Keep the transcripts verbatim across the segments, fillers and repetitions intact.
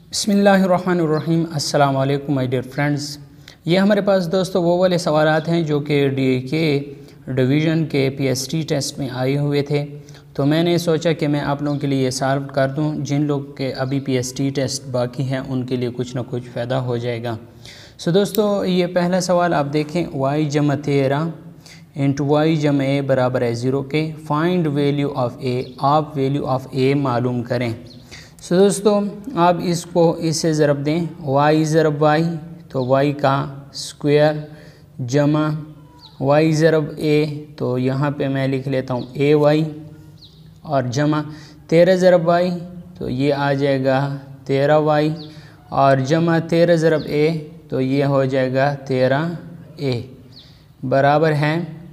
बिस्मिल्लाहिर्रहमानिर्रहीम। अस्सलाम वालेकुम माय डियर फ्रेंड्स। ये हमारे पास दोस्तों वो वाले सवालात हैं जो कि डी के डिवीज़न के पीएसटी टेस्ट में आए हुए थे, तो मैंने सोचा कि मैं आप लोगों के लिए सॉल्व कर दूं। जिन लोग के अभी पीएसटी टेस्ट बाकी हैं उनके लिए कुछ ना कुछ फ़ायदा हो जाएगा। सो दोस्तों, ये पहला सवाल आप देखें, वाई जमा तेरह इंटू वाई जमा ए बराबर है ज़ीरो के। फाइंड वैल्यू ऑफ ए, आप वैल्यू ऑफ ए मालूम करें। सो so, दोस्तों आप इसको इससे ज़रब दें, y ज़रब y तो y का स्क्वायर जमा y ज़रब a, तो यहाँ पे मैं लिख लेता हूँ ए वाई, और जमा तेरह ज़रब y तो ये आ जाएगा तेरह वाई, और जमा तेरह ज़रब a तो ये हो जाएगा तेरह ए बराबर है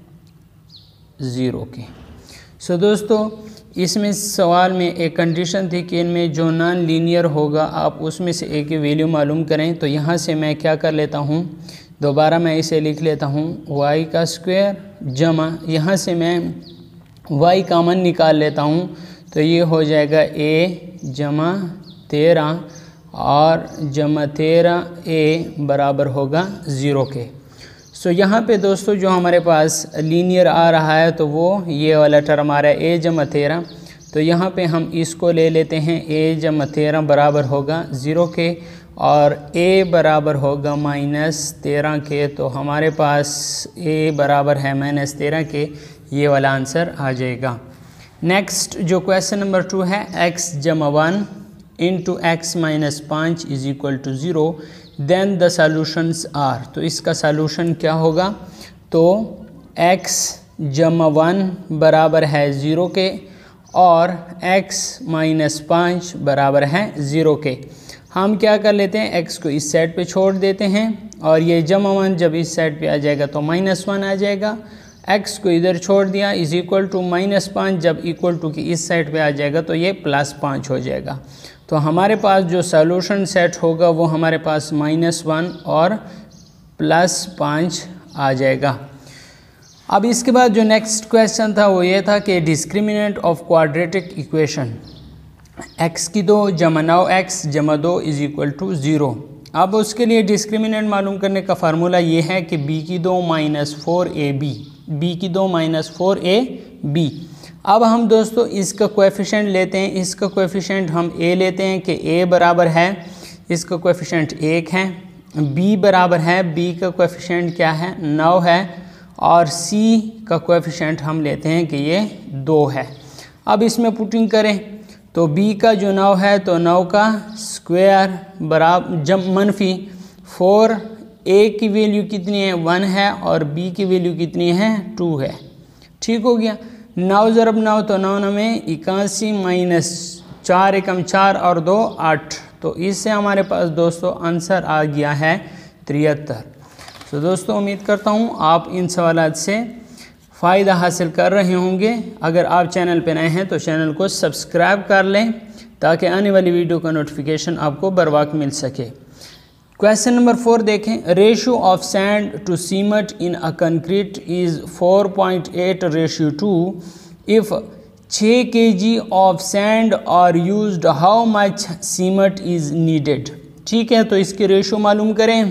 ज़ीरो के। सो so, दोस्तों इसमें सवाल में एक कंडीशन थी कि इनमें जो नॉन लीनियर होगा आप उसमें से एक की वैल्यू मालूम करें। तो यहाँ से मैं क्या कर लेता हूँ, दोबारा मैं इसे लिख लेता हूँ y का स्क्वायर जमा, यहाँ से मैं y कामन निकाल लेता हूँ, तो ये हो जाएगा a जमा तेरह और जमा तेरह ए बराबर होगा ज़ीरो के। सो so, यहाँ पे दोस्तों जो हमारे पास लीनियर आ रहा है तो वो ये वाला टर्म आ रहा है ए जमा तेरह, तो यहाँ पे हम इसको ले लेते हैं ए जमा तेरह बराबर होगा ज़ीरो के, और ए बराबर होगा माइनस तेरह के। तो हमारे पास ए बराबर है माइनस तेरह के, ये वाला आंसर आ जाएगा। नेक्स्ट जो क्वेश्चन नंबर टू है, एक्स जमा वन इंटू एक्स माइनस पाँच is equal to zero, then the solutions are. तो इसका सॉल्यूशन क्या होगा, तो x जमा वन बराबर है ज़ीरो के और x माइनस पाँच बराबर है ज़ीरो के। हम क्या कर लेते हैं, x को इस साइड पे छोड़ देते हैं, और ये जमा वन जब इस साइड पे आ जाएगा तो माइनस वन आ जाएगा। x को इधर छोड़ दिया इज इक्वल टू माइनस पाँच, जब इक्वल टू की इस साइड पे आ जाएगा तो ये प्लस पाँच हो जाएगा। तो हमारे पास जो सॉल्यूशन सेट होगा वो हमारे पास माइनस वन और प्लस पाँच आ जाएगा। अब इसके बाद जो नेक्स्ट क्वेश्चन था वो ये था कि discriminant of quadratic equation, x की दो जमा नौ एक्स जमा दो इज इक्वल टू ज़ीरो। अब उसके लिए डिस्क्रिमिनेंट मालूम करने का फार्मूला ये है कि बी की दो minus four a b, b की दो माइनस फोर ए बी। अब हम दोस्तों इसका कोएफिशिएंट लेते हैं, इसका कोएफिशिएंट हम a लेते हैं कि a बराबर है, इसका कोएफिशिएंट एक है, b बराबर है, b का कोएफिशिएंट क्या है नौ है, और c का कोएफिशिएंट हम लेते हैं कि ये दो है। अब इसमें पुटिंग करें तो b का जो नौ है तो नौ का स्क्वायर बराबर जब मनफी फोर, a की वैल्यू कितनी है वन है, और b की वैल्यू कितनी है टू है। ठीक हो गया। नौ ज़रब नौ तो नौ नौ में इक्यासी माइनस चार एकम चार और दो आठ, तो इससे हमारे पास दोस्तों आंसर आ गया है तिहत्तर। तो दोस्तों उम्मीद करता हूँ आप इन सवालात से फ़ायदा हासिल कर रहे होंगे। अगर आप चैनल पर नए हैं तो चैनल को सब्सक्राइब कर लें ताकि आने वाली वीडियो का नोटिफिकेशन आपको बर वक्त मिल सके। क्वेश्चन नंबर फोर देखें, ratio of sand to cement in a concrete is four point eight ratio two. If छः K G of sand are used, how much cement is needed. ठीक है, तो इसकी रेशियो मालूम करें।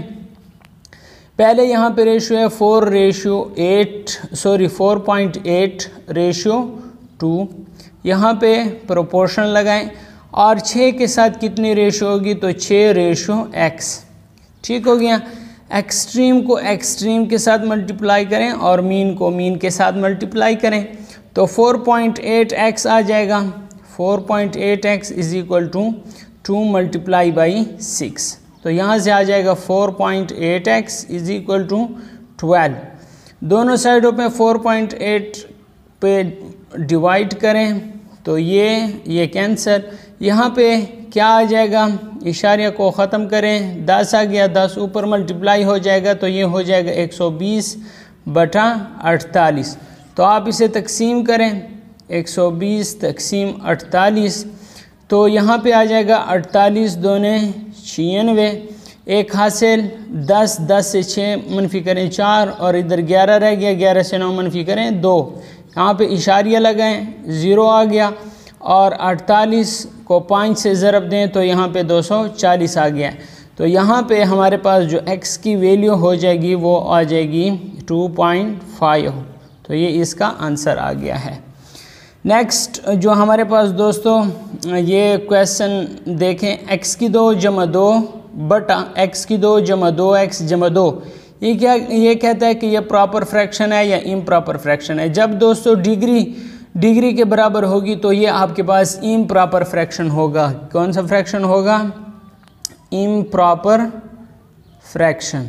पहले यहाँ पे रेशियो है four ratio eight sorry four point eight ratio two, यहाँ पे प्रोपोर्शन लगाएं, और छः के साथ कितनी रेशियो होगी, तो छः रेशियो एक्स। ठीक हो गया। एक्सट्रीम को एक्सट्रीम के साथ मल्टीप्लाई करें और मीन को मीन के साथ मल्टीप्लाई करें, तो फोर पॉइंट एट एक्स आ जाएगा। Four point eight x is equal to two multiply by six, तो यहाँ से आ जाएगा four point eight x is equal to twelve. दोनों साइडों पे फोर पॉइंट एट पे डिवाइड करें तो ये ये कैंसर, यहाँ पे क्या आ जाएगा, इशारे को ख़त्म करें, दस आ गया, दस ऊपर मल्टीप्लाई हो जाएगा तो ये हो जाएगा एक सौ बीस बटा अड़तालीस। तो आप इसे तकसीम करें, एक सौ बीस तकसीम अड़तालीस, तो यहाँ पे आ जाएगा अड़तालीस दोने छियानवे, एक हासिल, दस, दस से छः मनफी करें चार, और इधर ग्यारह रह गया, ग्यारह से नौ मनफी करें दो। यहाँ पे इशारिया लगाएं, ज़ीरो आ गया, और अड़तालीस को पाँच से ज़रब दें तो यहाँ पे दो सौ चालीस आ गया। तो यहाँ पे हमारे पास जो x की वैल्यू हो जाएगी वो आ जाएगी टू पॉइंट फाइव। तो ये इसका आंसर आ गया है। नेक्स्ट जो हमारे पास दोस्तों ये क्वेश्चन देखें, x की दो जमा दो बटा x की दो जमा दो एक्स जमा दो, ये क्या ये कहता है कि ये प्रॉपर फ्रैक्शन है या इम्प्रॉपर फ्रैक्शन है। जब दोस्तों डिग्री डिग्री के बराबर होगी तो ये आपके पास इम्प्रॉपर फ्रैक्शन होगा। कौन सा फ्रैक्शन होगा? Improper fraction.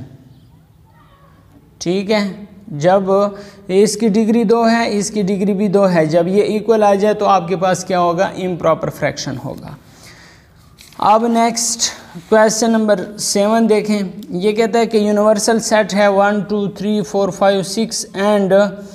ठीक है, जब इसकी डिग्री दो है, इसकी डिग्री भी दो है, जब ये इक्वल आ जाए तो आपके पास क्या होगा? इम्प्रॉपर फ्रैक्शन होगा। अब नेक्स्ट क्वेश्चन नंबर सेवन देखें। ये कहता है कि यूनिवर्सल सेट है one two three four five six and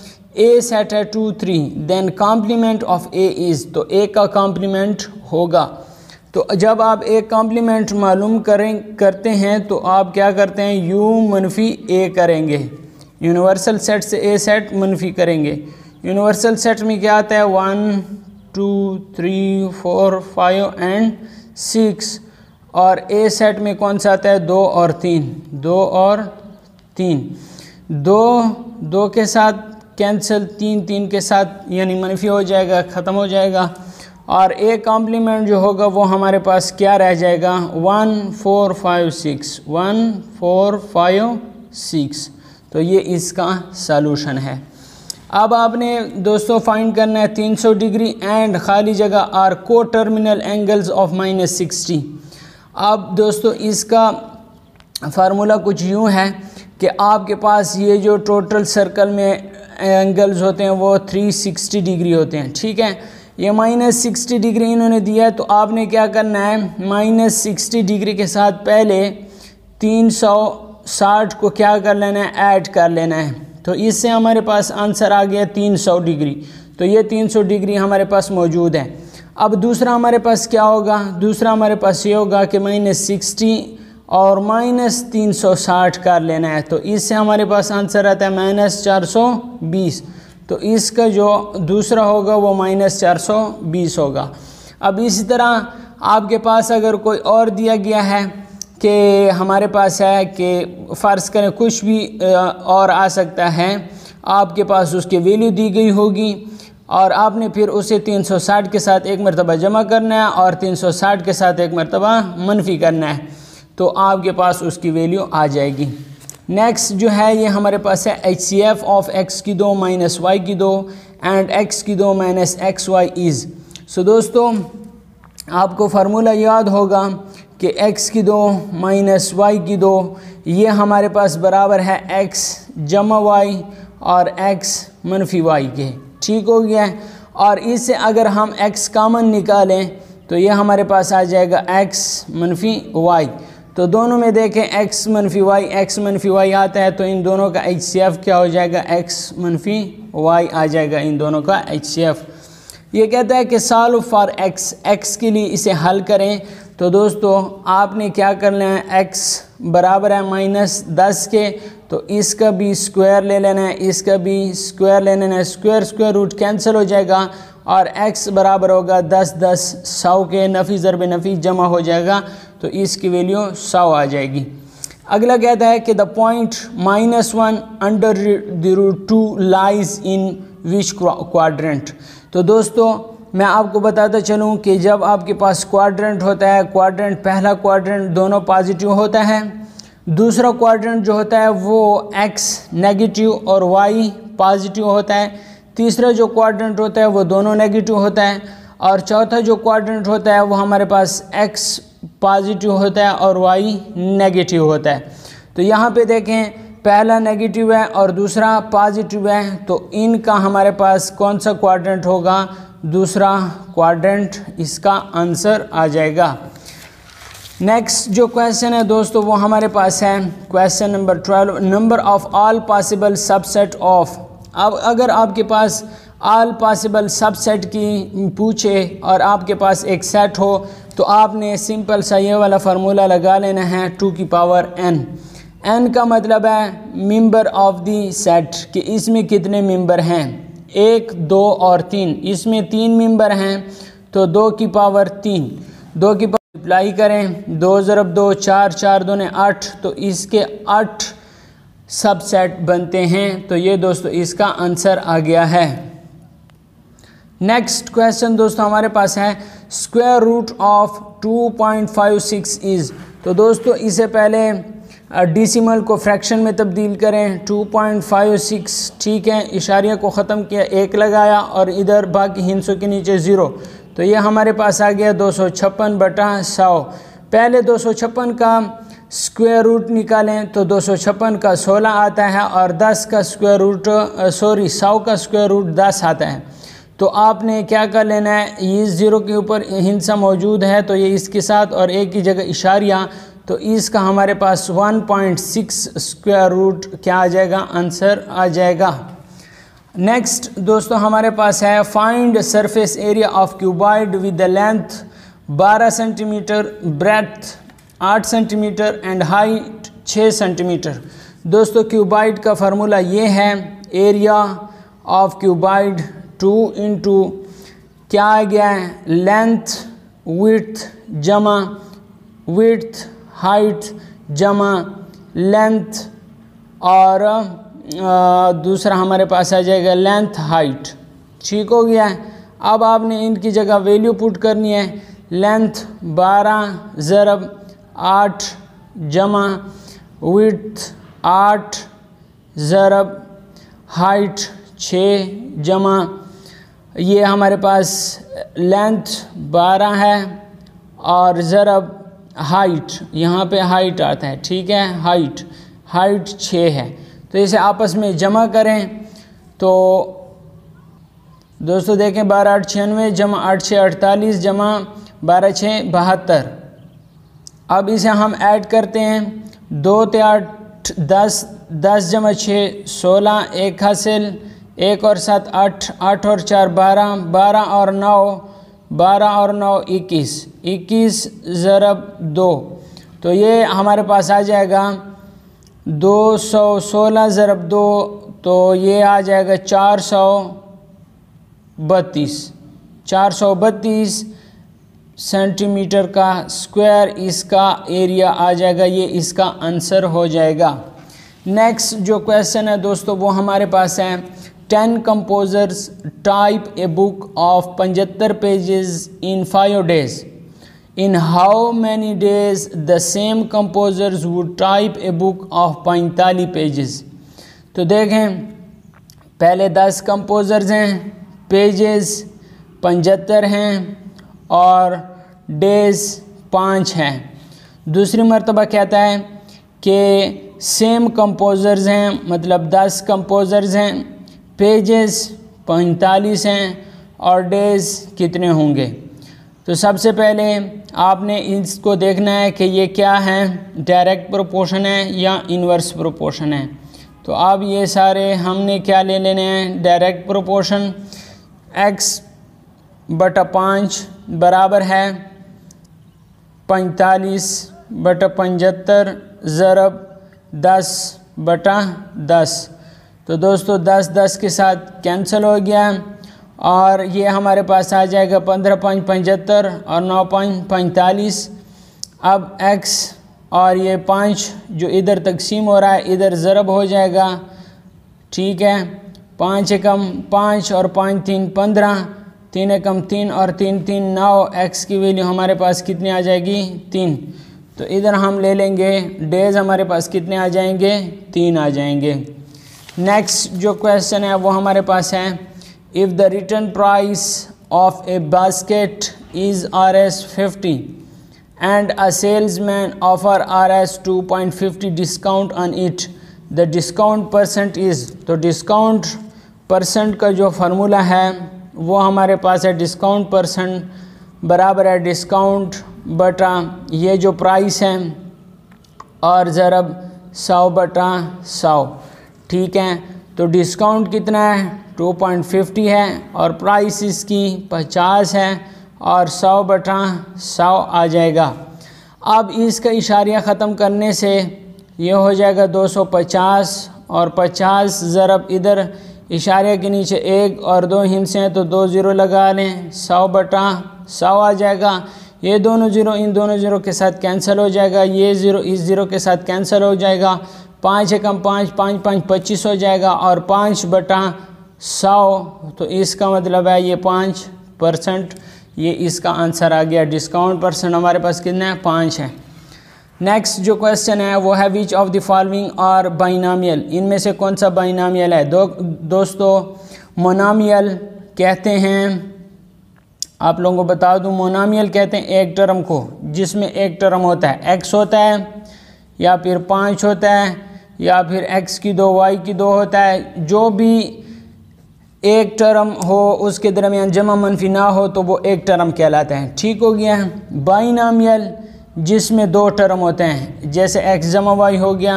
A set है two three, then complement of A is. तो ए का कॉम्प्लीमेंट होगा। तो जब आप एक कॉम्प्लीमेंट मालूम करें करते हैं तो आप क्या करते हैं? यू मनफी ए करेंगे। यूनिवर्सल सेट से ए सेट मनफी करेंगे। यूनिवर्सल सेट में क्या आता है? One two three four five and six. और ए सेट में कौन सा आता है? दो और तीन। दो और तीन, दो दो के साथ कैंसिल, तीन तीन के साथ यानी मनफी हो जाएगा, ख़त्म हो जाएगा। और ए कॉम्प्लीमेंट जो होगा वो हमारे पास क्या रह जाएगा? One four five six, one four five six. तो ये इसका सलूशन है। अब आपने दोस्तों फाइंड करना है तीन सौ डिग्री एंड खाली जगह are coterminal angles of minus sixty. अब दोस्तों इसका फार्मूला कुछ यूँ है कि आपके पास ये जो टोटल सर्कल में एंगल्स होते हैं वो तीन सौ साठ डिग्री होते हैं। ठीक है, ये माइनस सिक्सटी डिग्री इन्होंने दिया है, तो आपने क्या करना है? माइनस सिक्सटी डिग्री के साथ पहले तीन सौ साठ को क्या कर लेना है? ऐड कर लेना है। तो इससे हमारे पास आंसर आ गया तीन सौ डिग्री। तो ये तीन सौ डिग्री हमारे पास मौजूद है। अब दूसरा हमारे पास क्या होगा? दूसरा हमारे पास ये होगा कि माइनस सिक्सटी और माइनस तीन सौ साठ कर लेना है। तो इससे हमारे पास आंसर आता है माइनस चार सौ बीस। तो इसका जो दूसरा होगा वो माइनस चार सौ बीस होगा। अब इसी तरह आपके पास अगर कोई और दिया गया है कि हमारे पास है कि फ़र्ज़ करें कुछ भी और आ सकता है, आपके पास उसकी वैल्यू दी गई होगी और आपने फिर उसे तीन सौ साठ के साथ एक मरतबा जमा करना है और तीन सौ साठ के साथ एक मरतबा मनफी करना है, तो आपके पास उसकी वैल्यू आ जाएगी। नेक्स्ट जो है ये हमारे पास है H C F of x की दो माइनस वाई की दो एंड एक्स की दो minus x y is. So दोस्तों आपको फार्मूला याद होगा कि x की दो माइनस वाई की दो, ये हमारे पास बराबर है x जमा y और x मनफी y के। ठीक हो गया है। और इससे अगर हम x कामन निकालें तो ये हमारे पास आ जाएगा x मनफी y। तो दोनों में देखें x मनफी y, x मनफी y आता है, तो इन दोनों का एच सी एफ क्या हो जाएगा? x मनफी y आ जाएगा इन दोनों का एच सी एफ। ये कहता है कि सॉल्व फॉर x, x के लिए इसे हल करें। तो दोस्तों आपने क्या करना है? x बराबर है माइनस दस के, तो इसका भी स्क्वायर ले लेना है, इसका भी स्क्वायर ले लेना है। स्क्वायर स्क्वायर रूट कैंसिल हो जाएगा और x बराबर होगा दस दस सौ के, नफ़ी ज़रब नफ़ी जमा हो जाएगा, तो इसकी वैल्यू सौ आ जाएगी। अगला कहता है कि the point minus one under the root two lies in which quadrant. तो दोस्तों मैं आपको बताता चलूं कि जब आपके पास क्वाड्रेंट होता है, क्वाड्रेंट पहला क्वाड्रेंट दोनों पॉजिटिव होता है, दूसरा क्वाड्रेंट जो होता है वो x नेगेटिव और y पॉजिटिव होता है, तीसरा जो क्वाड्रेंट होता है वो दोनों नेगेटिव होता है, और चौथा जो क्वाड्रेंट होता है वो हमारे पास x पॉजिटिव होता है और y नेगेटिव होता है। तो यहाँ पे देखें पहला नेगेटिव है और दूसरा पॉजिटिव है, तो इनका हमारे पास कौन सा क्वाड्रेंट होगा? दूसरा क्वाड्रेंट इसका आंसर आ जाएगा। नेक्स्ट जो क्वेश्चन है दोस्तों वो हमारे पास है question number twelve, number of all possible subset of. अब अगर आपके पास ऑल पॉसिबल सबसेट की पूछे और आपके पास एक सेट हो तो आपने सिंपल सा ये वाला फार्मूला लगा लेना है टू की पावर एन। एन का मतलब है मेंबर ऑफ दी सेट, कि इसमें कितने मेंबर हैं, एक दो और तीन, इसमें तीन मेंबर हैं तो दो की पावर तीन, दो की पावर अप्लाई करें, दो ज़रब दो चार, चार दो ने आठ, तो इसके आठ सबसेट बनते हैं। तो ये दोस्तों इसका आंसर आ गया है। नेक्स्ट क्वेश्चन दोस्तों हमारे पास है square root of two point five six is. तो दोस्तों इसे पहले डिसिमल को फ्रैक्शन में तब्दील करें, टू पॉइंट फाइव सिक्स, ठीक है, इशारिया को ख़त्म किया, एक लगाया और इधर बाकी हिंसों के नीचे ज़ीरो, तो ये हमारे पास आ गया दो सौ छप्पन बटा सौ। पहले दो सौ छप्पन का स्क्वायर रूट निकालें तो दो सौ छप्पन का सोलह आता है और दस का स्क्वायर रूट सॉरी सौ का स्क्वायर रूट दस आता है। तो आपने क्या कर लेना है, ये ज़ीरो के ऊपर हिंसा मौजूद है तो ये इसके साथ और एक की जगह इशारिया, तो इसका हमारे पास one point six square root क्या आ जाएगा, आंसर आ जाएगा। नेक्स्ट दोस्तों हमारे पास है find surface area of cuboid with the length बारह सेंटीमीटर, ब्रेड्थ आठ सेंटीमीटर एंड हाइट छः सेंटीमीटर। दोस्तों क्यूबॉइड का फार्मूला ये है, area of cuboid two into क्या आ गया है, लेंथ विड्थ जमा विड्थ हाइट जमा लेंथ और आ, दूसरा हमारे पास आ जाएगा लेंथ हाइट। ठीक हो गया है। अब आपने इनकी जगह वैल्यू पुट करनी है, लेंथ बारह ज़रब आठ जमा विड्थ आठ ज़रब हाइट छः जमा, ये हमारे पास लेंथ बारह है और ज़रब हाइट, यहाँ पे हाइट आता है, ठीक है, हाइट हाइट छः है। तो इसे आपस में जमा करें तो दोस्तों देखें बारह आठ छियानवे जमा आठ छः अड़तालीस जमा बारह छः बहत्तर। अब इसे हम ऐड करते हैं, दो ते आठ दस, दस जमा छः सोलह, एक हासिल, एक और सात आठ, आठ और चार बारह, बारह और नौ बारह और नौ इक्कीस, इक्कीस ज़रब दो, तो ये हमारे पास आ जाएगा दो सौ सोलह ज़रब दो, तो ये आ जाएगा चार सौ बत्तीस, चार सौ बत्तीस सेंटीमीटर का स्क्वायर इसका एरिया आ जाएगा, ये इसका आंसर हो जाएगा। नेक्स्ट जो क्वेश्चन है दोस्तों वो हमारे पास है ten composers type a book of पचहत्तर pages in five days, in how many days the same composers would type a book of पैंतालीस पेजेस। तो देखें पहले दस कंपोजर्स हैं, पेजेस पचहत्तर हैं और डेज पाँच हैं। दूसरी मर्तबा कहता है कि सेम कंपोजर्स हैं, मतलब दस कंपोजर्स हैं, पेजेस पैंतालीस हैं और डेज कितने होंगे। तो सबसे पहले आपने इसको देखना है कि ये क्या है, डायरेक्ट प्रोपोर्शन है या इन्वर्स प्रोपोर्शन है। तो अब ये सारे हमने क्या ले लेने हैं, डायरेक्ट प्रोपोर्शन, एक्स बटा पाँच बराबर है पैंतालीस बटा पचहत्तर ज़रब दस बटा दस। तो दोस्तों दस दस के साथ कैंसिल हो गया और ये हमारे पास आ जाएगा पंद्रह पाँच पचहत्तर और नौ पाँच पैंतालीस। अब x और ये पाँच जो इधर तकसीम हो रहा है इधर ज़रब हो जाएगा, ठीक है, पाँच एकम पाँच और पाँच तीन पंद्रह, तीन एकम तीन और तीन तीन नौ, x की वैल्यू हमारे पास कितनी आ जाएगी, तीन। तो इधर हम ले लेंगे डेज हमारे पास कितने आ जाएंगे, तीन आ जाएंगे। नेक्स्ट जो क्वेश्चन है वो हमारे पास है if the return price of a basket is R S fifty and a salesman offer R S two point fifty discount on it, the discount percent is. तो डिस्काउंट परसेंट का जो formula है वो हमारे पास है, डिस्काउंट परसेंट बराबर है डिस्काउंट बटा ये जो प्राइस है और ज़रब सौ बटा सौ, ठीक है। तो डिस्काउंट कितना है, टू पॉइंट फिफ्टी है और प्राइस इसकी पचास है और सौ बटा सौ आ जाएगा। अब इसका इशारिया ख़त्म करने से ये हो जाएगा दो सौ पचास और पचास ज़रब इधर इशारे के नीचे एक और दो हिस्से हैं तो दो ज़ीरो लगा लें, सौ बटा सौ आ जाएगा। ये दोनों ज़ीरो इन दोनों ज़ीरो के साथ कैंसिल हो जाएगा, ये ज़ीरो इस ज़ीरो के साथ कैंसिल हो जाएगा। पाँच एकम पाँच, पाँच पाँच पच्चीस हो जाएगा और पाँच बटा सौ, तो इसका मतलब है ये पाँच परसेंट, ये इसका आंसर आ गया। डिस्काउंट परसेंट हमारे पास कितना है, पाँच है। नेक्स्ट जो क्वेश्चन है वो है which of the following are binomial, इनमें से कौन सा बाइनामियल है। दो दोस्तों मोनामियल कहते हैं, आप लोगों को बता दूं, मोनामियल कहते हैं एक टर्म को जिसमें एक टर्म होता है एक्स होता है या फिर पाँच होता है या फिर एक्स की दो वाई की दो होता है। जो भी एक टर्म हो उसके दरमियान जमा मनफी ना हो तो वो एक टर्म कहलाता है। ठीक हो गया है। बाइनामियल जिसमें दो टर्म होते हैं, जैसे एक्स जमा वाई हो गया,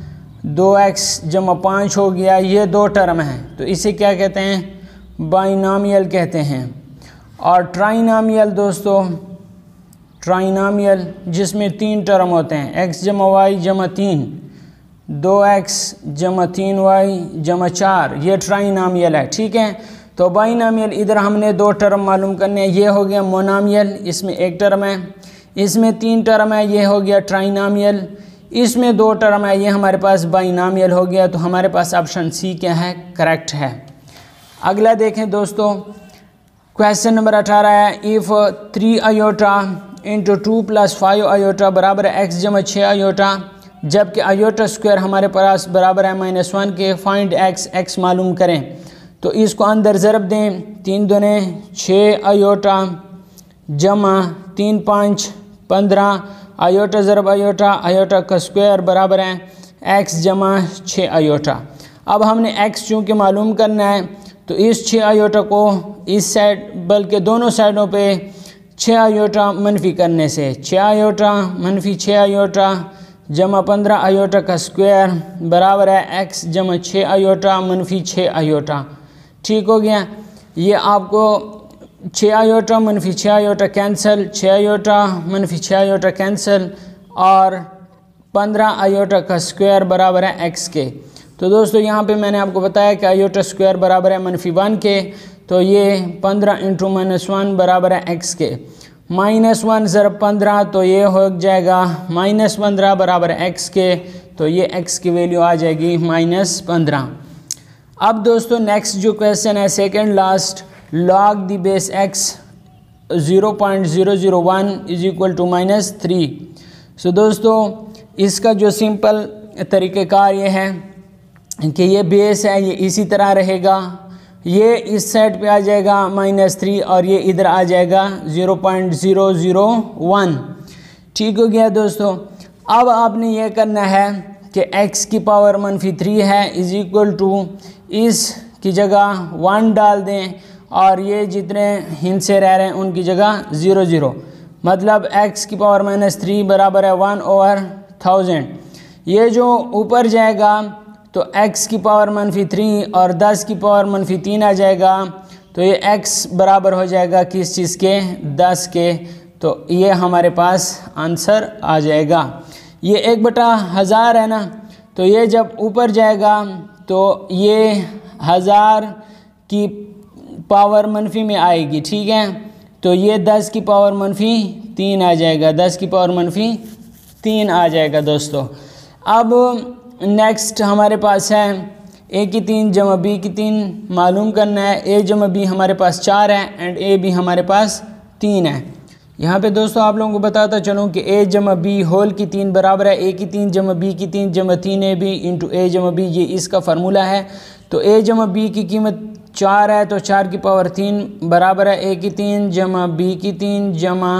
दो एक्स जमा पाँच हो गया, ये दो टर्म हैं तो इसे क्या कहते हैं, बाइनामियल कहते हैं। और ट्राइनामियल दोस्तों, ट्राइनामियल जिसमें तीन टर्म होते हैं, एक्स जमा वाई जमा तीन, दो एक्स जमा तीन वाई जमा चार, ये ट्राइनामियल है। ठीक है, तो बाइनामियल इधर हमने दो टर्म मालूम करने हैं, ये हो गया मोनामियल, इसमें एक टर्म है, इसमें तीन टर्म है, ये हो गया ट्राइनामियल, इसमें दो टर्म है, ये हमारे पास बाइनामियल हो गया। तो हमारे पास ऑप्शन सी क्या है, करेक्ट है। अगला देखें दोस्तों, क्वेश्चन नंबर अठारह है, if three iota into two plus five iota बराबर है एक्स जमा छः अयोटा, जबकि अयोटा स्क्वायर हमारे पास बराबर है माइनस वन के, फाइंड एक्स, एक्स मालूम करें। तो इसको अंदर ज़रब दें, तीन दूने छः अयोटा जमा तीन पाँच पंद्रह, अयोटा ज़रब अयोटा, अयोटा का स्क्वायर बराबर है एक्स जमा छः अयोटा। अब हमने एक्स चूँकि मालूम करना है तो इस छः अयोटा को इस साइड बल्कि दोनों साइडों पे छः अयोटा मनफी करने से, छः अयोटा मनफी छः अयोटा जमा पंद्रह अयोटा का स्क्वायर बराबर है एक्स जमा छः अयोटा मनफी छः अयोटा। ठीक हो गया। ये आपको छः अयोटा मनफी छः अयोटा कैंसिल, छः अयोटा मनफी छः अयोटा कैंसिल और पंद्रह अयोटा का स्क्वायर बराबर है एक्स के। तो दोस्तों यहाँ पे मैंने आपको बताया कि अयोटा स्क्वायर बराबर है मनफी वन के, तो ये पंद्रह इंटू माइनस वन बराबर है एक्स के। माइनस वन ज़रब पंद्रह तो ये हो जाएगा माइनस पंद्रह बराबर है एक्स के, तो ये एक्स की वैल्यू आ जाएगी माइनस पंद्रह। अब दोस्तों नेक्स्ट जो क्वेश्चन है second last, log the base x zero point zero zero one is equal to minus three. So दोस्तों इसका जो सिंपल तरीक़ेकार ये है कि ये बेस है, ये इसी तरह रहेगा, ये इस साइड पे आ जाएगा माइनस थ्री और ये इधर आ जाएगा zero point zero zero one. ठीक हो गया दोस्तों। अब आपने ये करना है कि x की पावर मनफी थ्री है इज इक्वल टू इस की जगह वन डाल दें और ये जितने हिस्से रह रहे हैं उनकी जगह ज़ीरो ज़ीरो, मतलब x की पावर माइनस थ्री बराबर है वन ओवर थाउजेंड। ये जो ऊपर जाएगा तो x की पावर मनफी थ्री और दस की पावर मनफी तीन आ जाएगा, तो ये x बराबर हो जाएगा किस चीज़ के, दस के। तो ये हमारे पास आंसर आ जाएगा। ये एक बटा हज़ार है ना, तो ये जब ऊपर जाएगा तो ये हज़ार की पावर मनफी में आएगी। ठीक है, तो ये दस की पावर मनफी तीन आ जाएगा, दस की पावर मनफी तीन आ जाएगा दोस्तों। अब नेक्स्ट हमारे पास है ए की तीन जमा बी की तीन मालूम करना है। ए जमा बी हमारे पास चार है एंड ए बी हमारे पास तीन है। यहाँ पे दोस्तों आप लोगों को बताता चलूँ कि ए जमा बी होल की तीन बराबर है ए की तीन जमा बी की तीन जमा तीन ए बी इंटू ए जमा बी, ये इसका फार्मूला है। तो ए जमा बी की कीमत चार है तो चार की पावर तीन बराबर है ए की तीन जमा बी की तीन जमा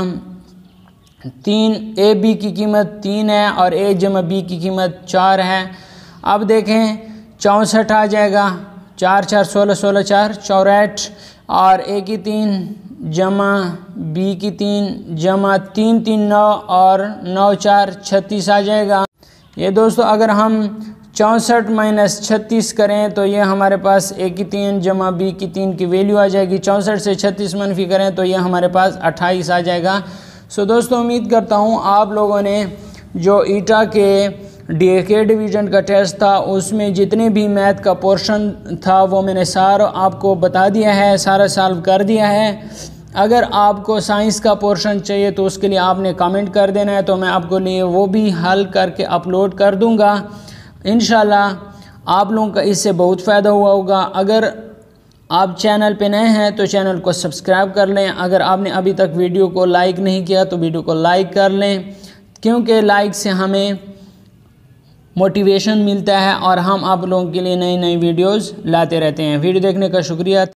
तीन, ए बी की कीमत तीन है और ए जमा बी की कीमत चार है। अब देखें चौंसठ आ जाएगा, चार चार सोलह, सोलह चार चौराठ और ए की तीन जमा बी की तीन जमा तीन तीन नौ और नौ चार छत्तीस आ जाएगा। ये दोस्तों अगर हम चौंसठ माइनस छत्तीस करें तो ये हमारे पास ए की तीन जमा बी की तीन की वैल्यू आ जाएगी। चौंसठ से छत्तीस मनफी करें तो ये हमारे पास अट्ठाईस आ जाएगा। सो दोस्तों उम्मीद करता हूँ आप लोगों ने जो ईटा के डी ए के डिवीज़न का टेस्ट था उसमें जितने भी मैथ का पोर्शन था वो मैंने सारा आपको बता दिया है, सारा सॉल्व कर दिया है। अगर आपको साइंस का पोर्शन चाहिए तो उसके लिए आपने कमेंट कर देना है, तो मैं आपको लिए वो भी हल करके अपलोड कर दूंगा। इंशाल्लाह आप लोगों का इससे बहुत फ़ायदा हुआ होगा। अगर आप चैनल पे नए हैं तो चैनल को सब्सक्राइब कर लें। अगर आपने अभी तक वीडियो को लाइक नहीं किया तो वीडियो को लाइक कर लें, क्योंकि लाइक से हमें मोटिवेशन मिलता है और हम आप लोगों के लिए नई नई वीडियोस लाते रहते हैं। वीडियो देखने का शुक्रिया।